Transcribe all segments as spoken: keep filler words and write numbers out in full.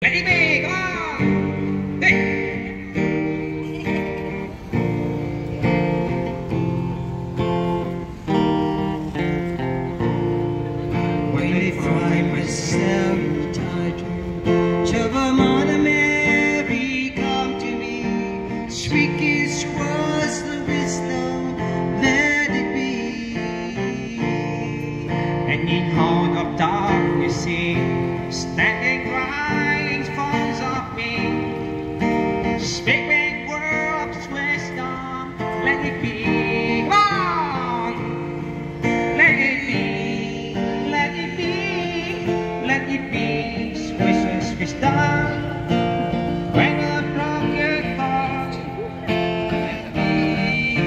Let it be, come on. Hey. When I find myself tired, Java Mother Mary come to me, speak His words, the wisdom, let it be. And in hold of darkness, see, standing right in front of me, speak big words of wisdom, let it be. Come on, let it be, let it be, let it be. Swiss wisdom. When a broken heart, let it be.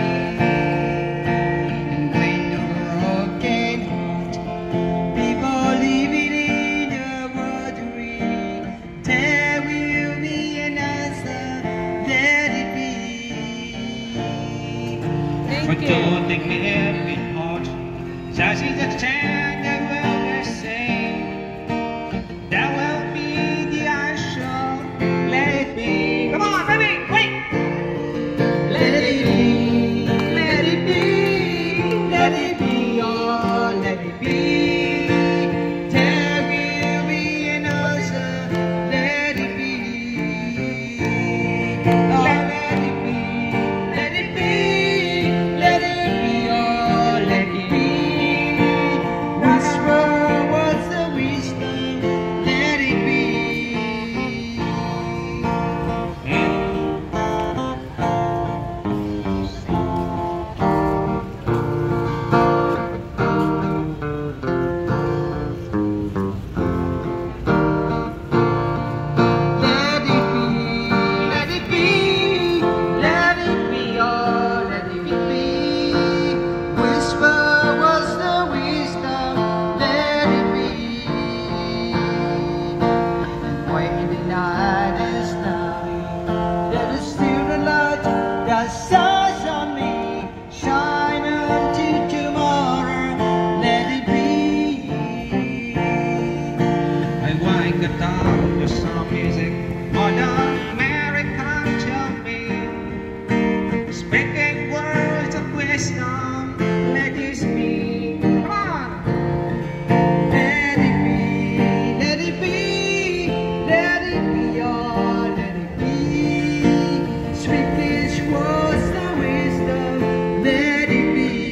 And when a broken heart, people living in the world, there will be an answer, let it be. Thank you. Don't think me every heart, such is the chance that will be saved. That will be the answer, let it be. Come on, baby, wait. Let it be, let it be, let it be, oh, let it be. There will be an answer, let it be. Oh, let it be, let it be, let it be, oh, let it be. Whisper what's the wisdom, let it be. Let it be, let it be, let it be, oh, let it be. Whisper what's the wisdom, let it be. And when the night is dying, let us still the light that shines on me, shine until tomorrow, let it be. I wake up down to some music, modern American to me, speaking words of wisdom, let this be. Come on. Let it be, let it be, let it be, oh, let it be. Speak these words of wisdom, let it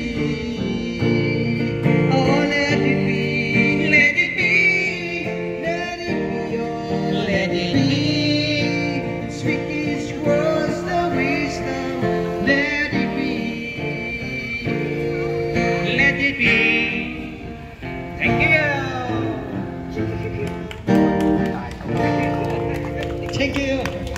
be. Oh, let it be, let it be, let it be, oh, let it be. Speak these words of wisdom, let it be. Let it be. Thank you. Thank you.